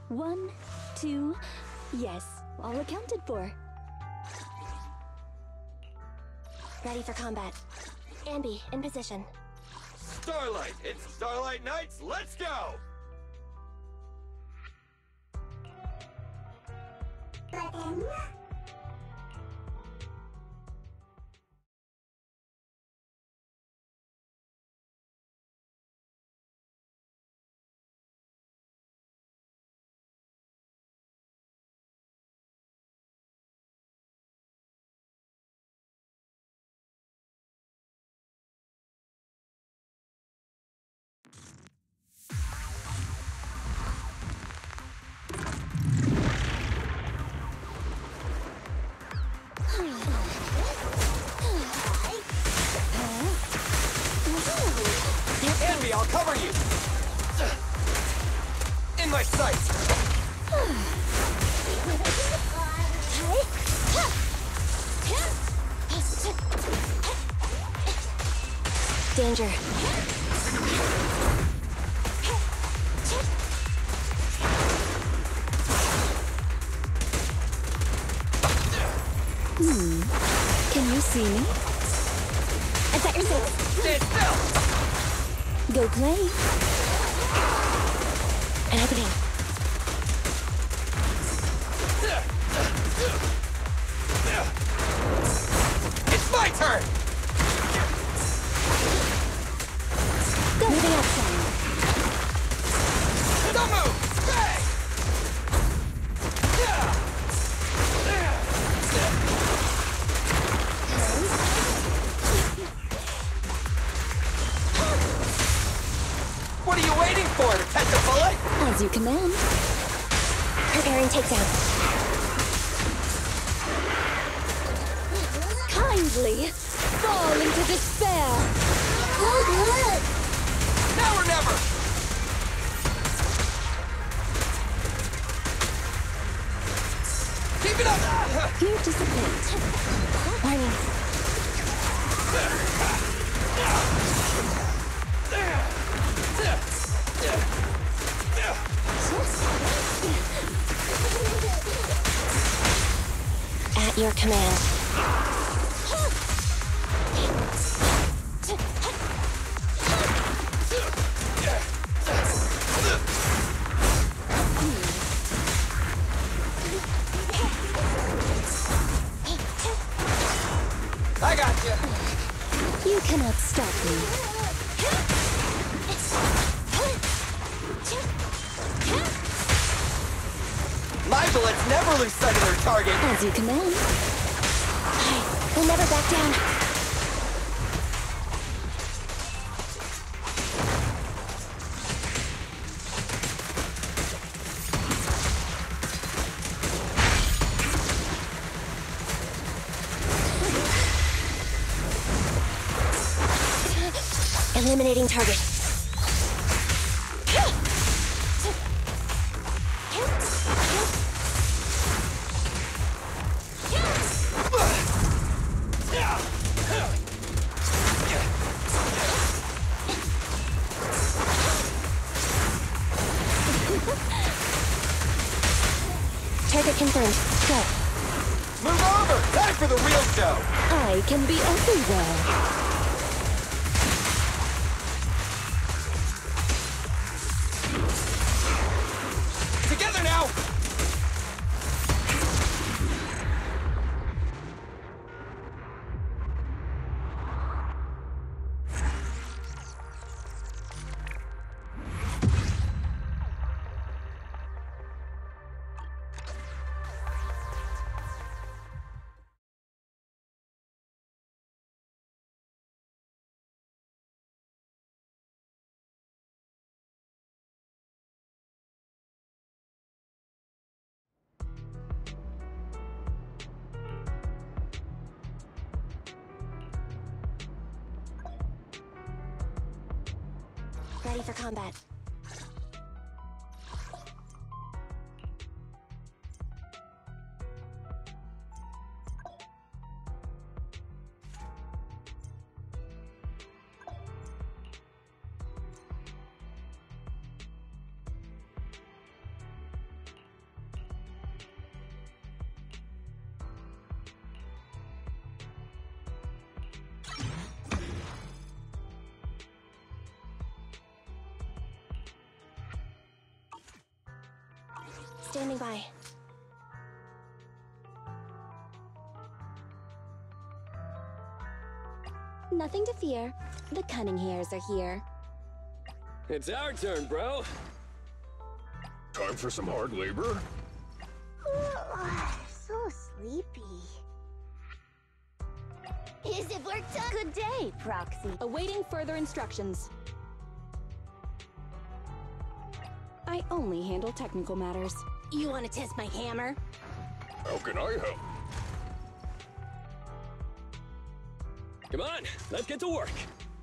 1, 2, yes, all accounted for. Ready for combat. Ambi, in position. Starlight! It's Starlight Nights! Let's go! Envy, I'll cover you! In my sights! Danger. Can you see me? I've got your six. Stand still! Go play. An opening. It's my turn! Go. Moving outside. Don't move! Bang! What are you waiting for? To catch a bullet? As you command. Preparing takedown. Kindly fall into despair. Now or never! Keep it up! You disappoint. Warning. At your command. I got you! You cannot stop me. My bullets never lose sight of their target! As you command. We'll never back down. Eliminating target. Target confirmed. Go. Move over! Time for the real show! I can be everywhere. Together now! Ready for combat. Standing by. Nothing to fear. The cunning hairs are here. It's our turn, bro. Time for some hard labor? So sleepy. Is it work time? Good day, Proxy. Awaiting further instructions. I only handle technical matters. You want to test my hammer? How can I help? Come on, let's get to work.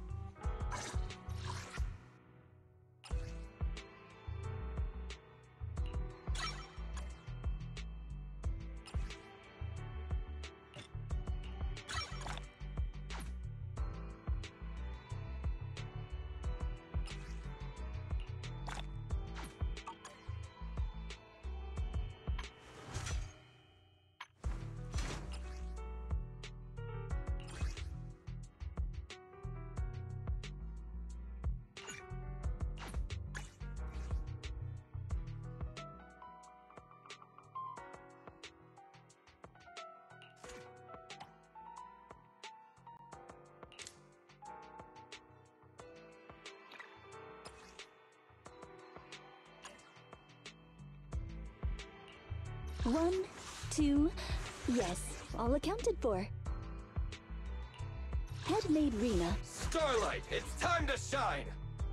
One, two, yes, all accounted for. Head maid Rena. Starlight, it's time to shine!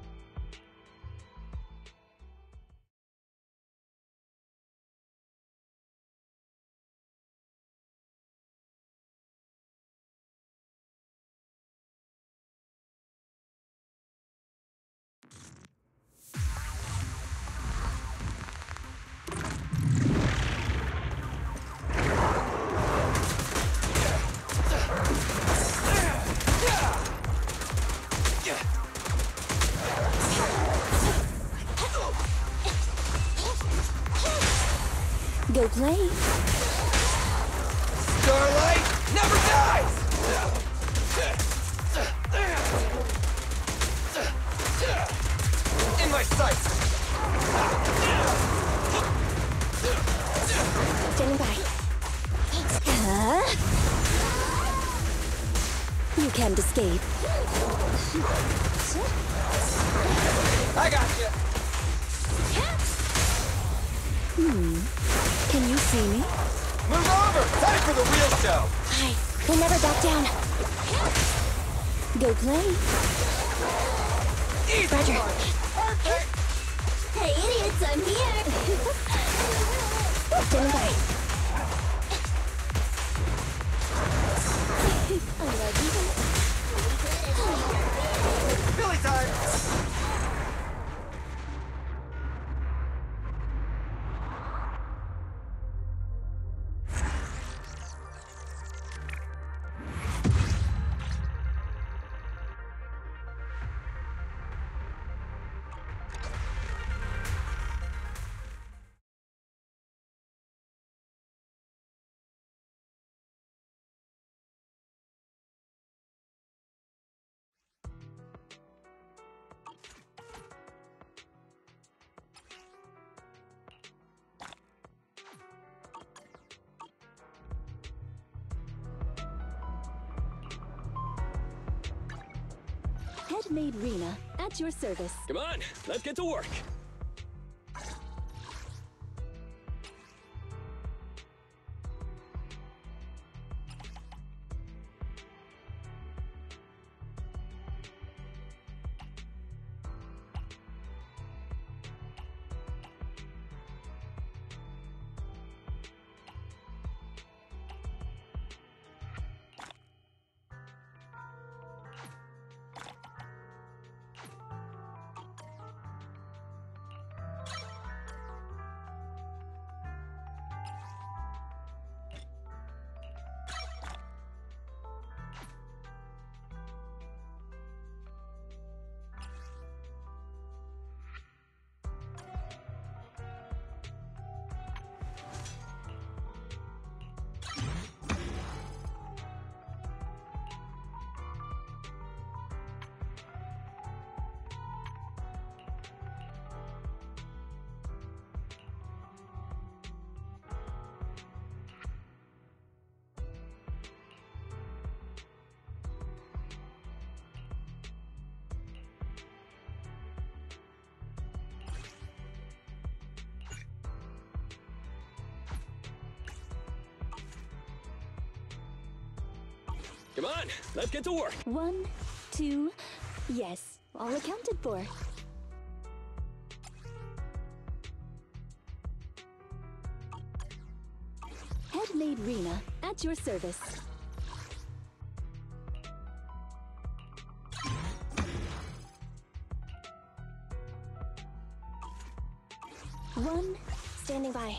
Go play. Starlight never dies! In my sights! Standing by. You can't escape. I got you! Can you see me? Move over! Time for the real show! Aye, we'll never back down. Go play. Easy Roger. one. Perfect! Hey, idiots, I'm here. Standing by. I love you. Billy time! Head maid Rena, at your service. Come on, let's get to work. Come on, let's get to work. 1, 2, yes, all accounted for. Headmaid Rena, at your service. One, Standing by.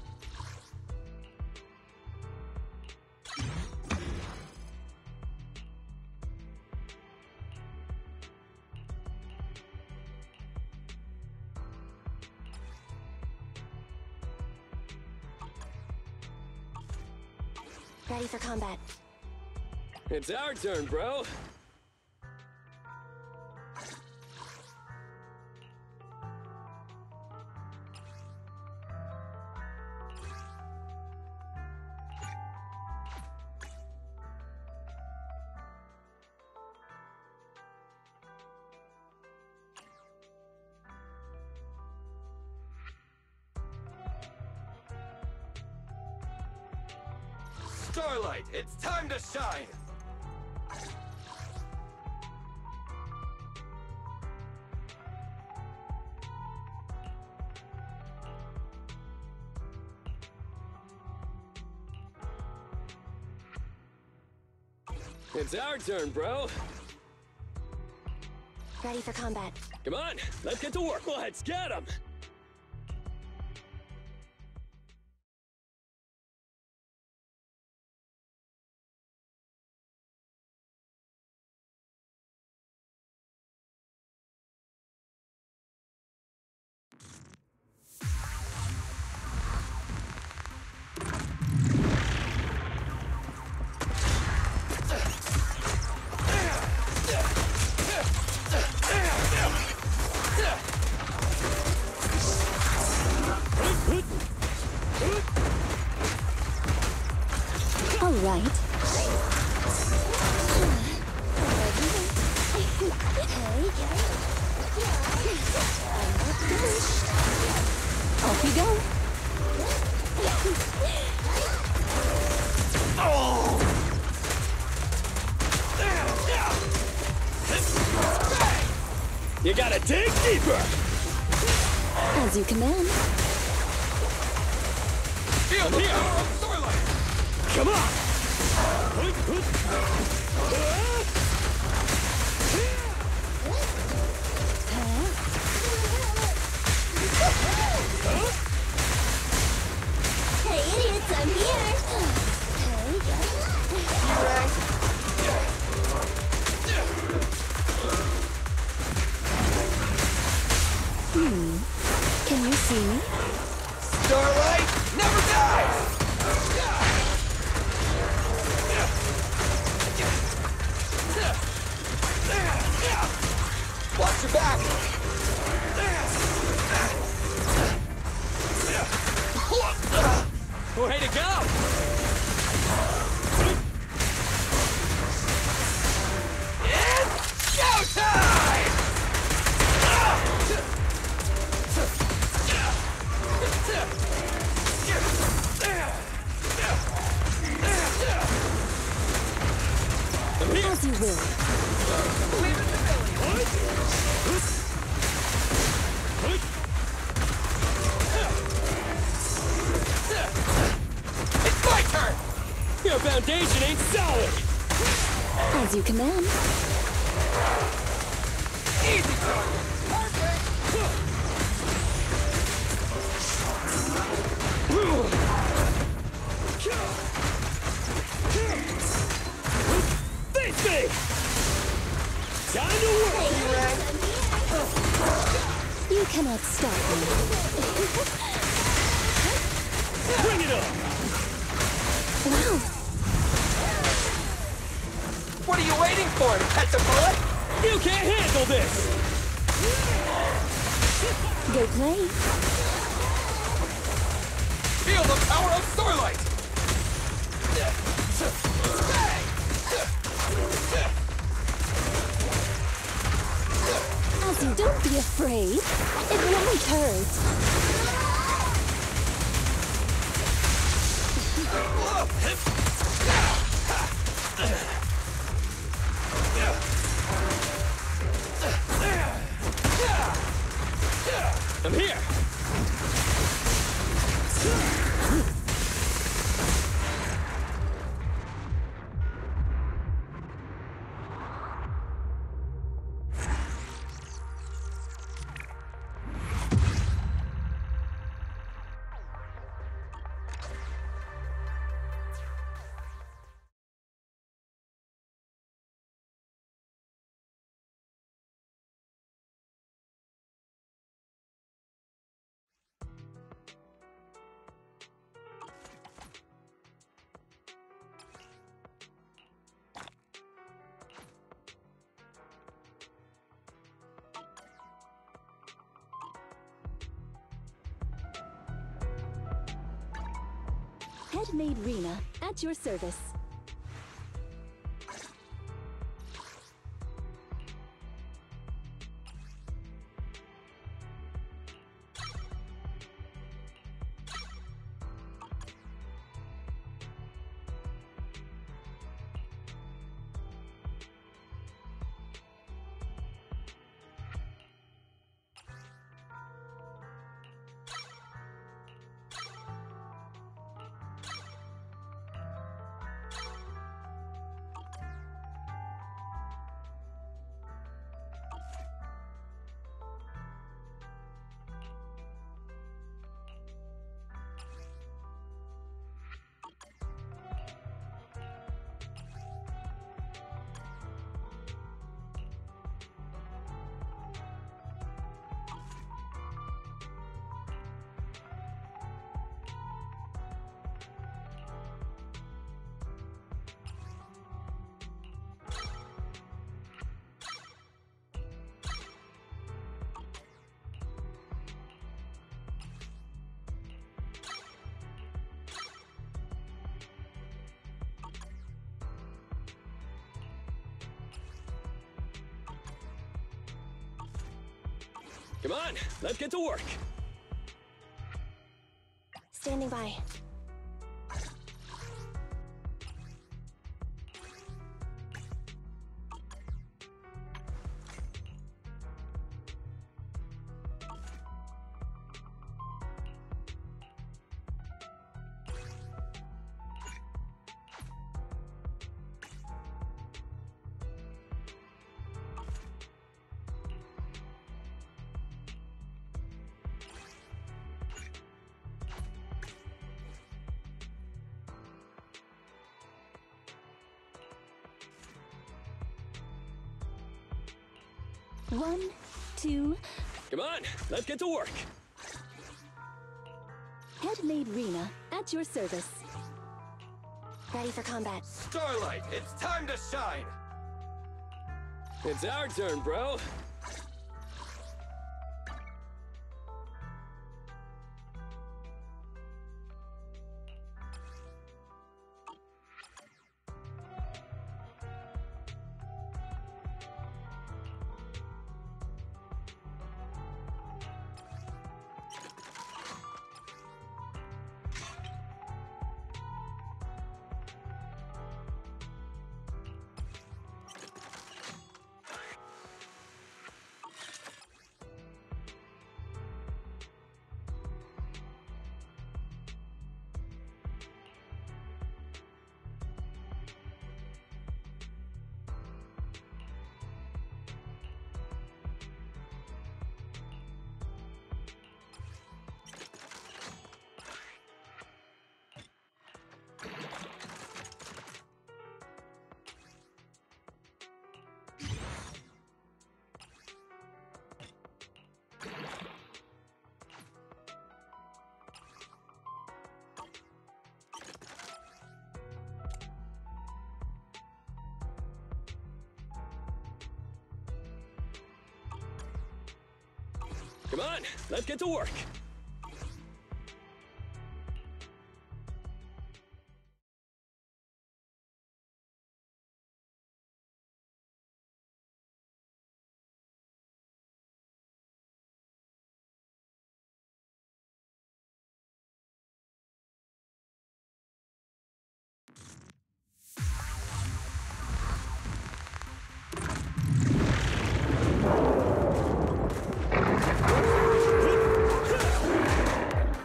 Ready for combat. It's our turn, bro. Starlight, it's time to shine! It's our turn, bro. Ready for combat. Come on, let's get to work. Let's get him. all right. Off you go. You gotta dig deeper! As you command. Feel the power of Starlight! Come on! Hey, idiots, I'm Can you see me? Starlight never dies! Watch your back! Way to go! It's showtime! As you will. It's my turn! Your foundation ain't solid! As you command. Easy target! Perfect! Face me! Time to work! You cannot stop me. Bring it on! Wow. What are you waiting for, to catch a bullet? You can't handle this! Go play. Feel the power of Starlight! As you don't be afraid. It won't hurt. Headmaid Rena, at your service. Come on, let's get to work. Standing by. One, two. Come on, let's get to work. Headmaid Rena, at your service. Ready for combat. Starlight, it's time to shine! It's our turn, bro. Come on, let's get to work.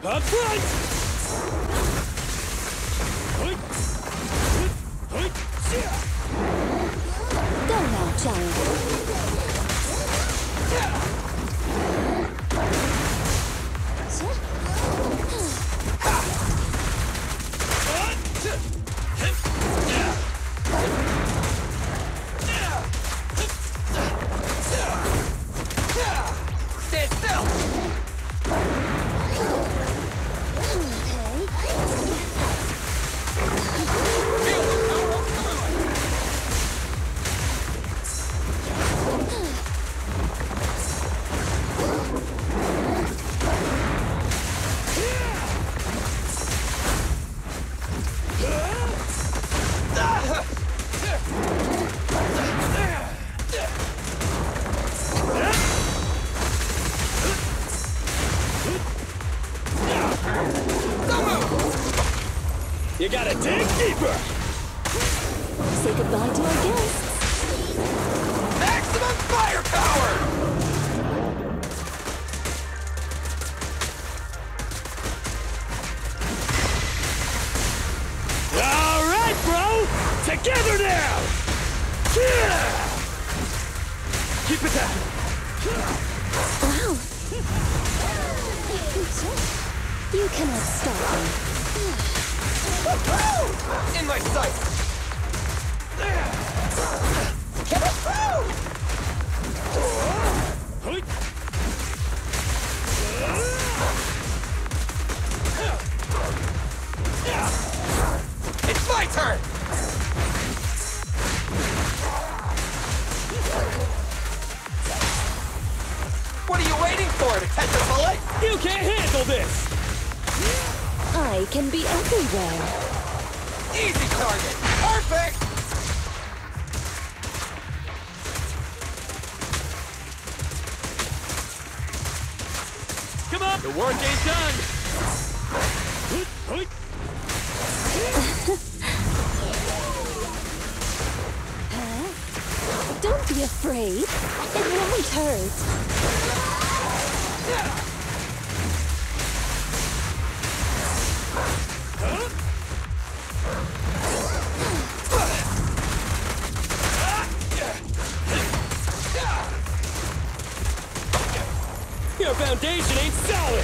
Up front! Go now, giant. Stand still! Feel the power of Starlight! You gotta dig deeper! Say goodbye to our guests. Maximum firepower! All right, bro! Together now! Keep it down! Wow. You cannot stop me. In my sight! It's my turn! What are you waiting for, to catch a bullet? You can't handle this! I can be everywhere. Easy target! Perfect! Come on! The work ain't done! Don't be afraid. It won't hurt. Your foundation ain't solid!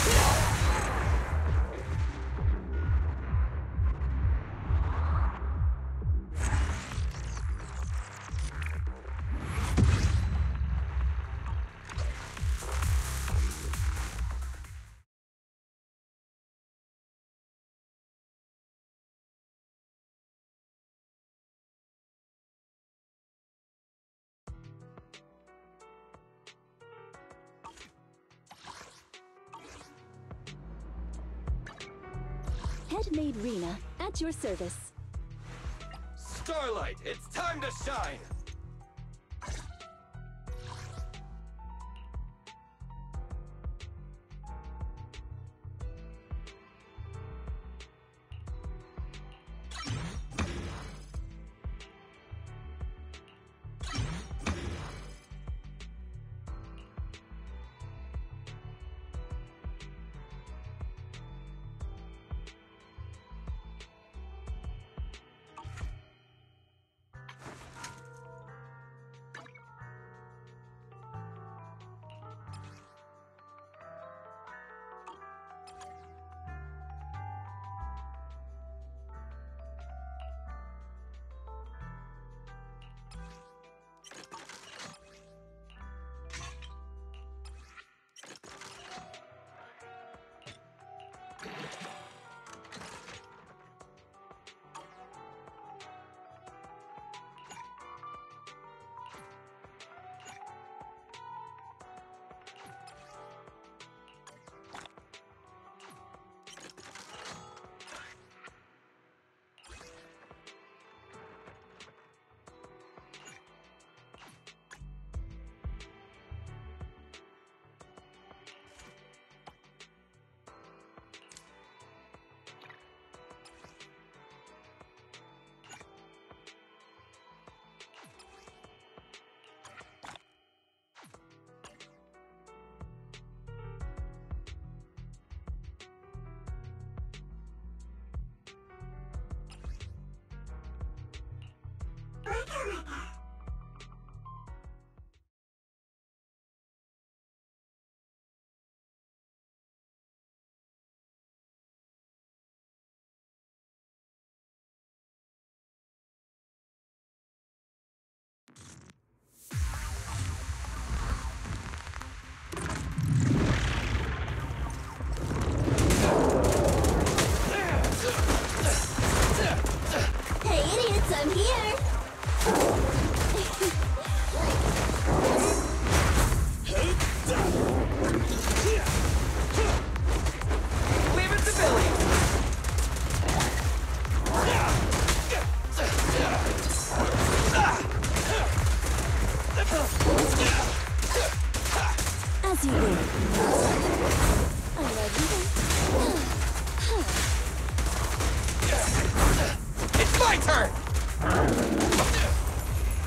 Headmaid Rena, at your service. Starlight, it's time to shine!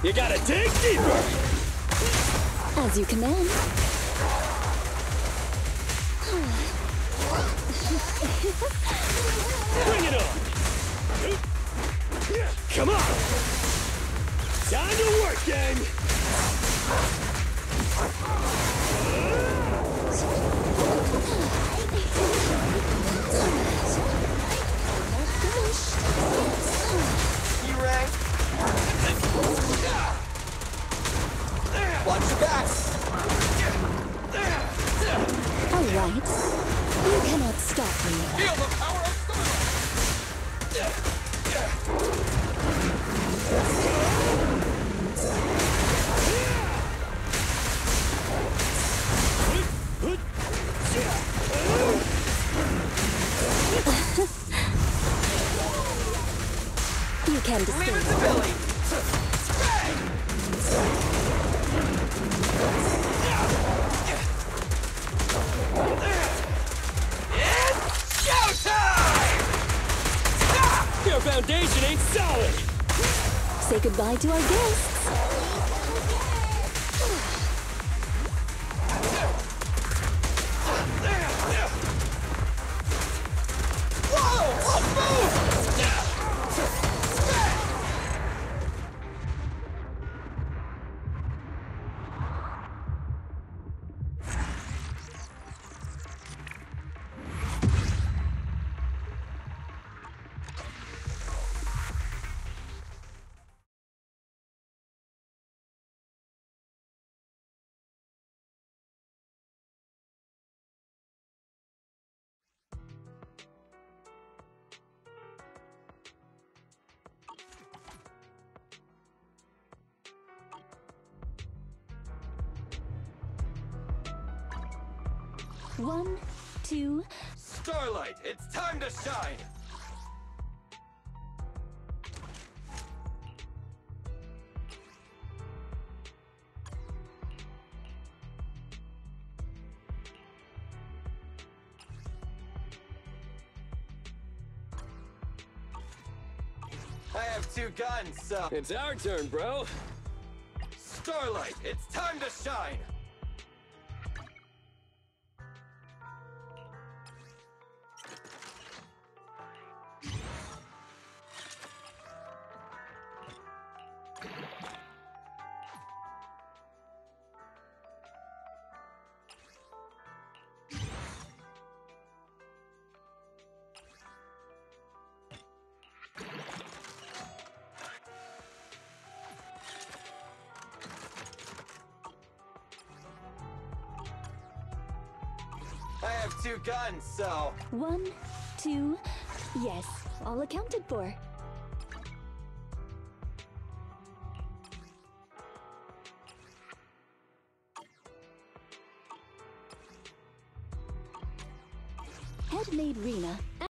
You gotta dig deeper! As you command. Bring it on! Come on! Time to work, gang! E-Rank. Watch your back. All right. You cannot stop me. Feel the power of You can Leave it disturb. to Billy. It's showtime! Your foundation ain't solid! Say goodbye to our guests. Whoa! Let's move! One, two. Starlight, it's time to shine! I have two guns, so... It's our turn, bro! Starlight, it's time to shine! I have two guns, so... One, two. Yes, all accounted for. Head maid Rena.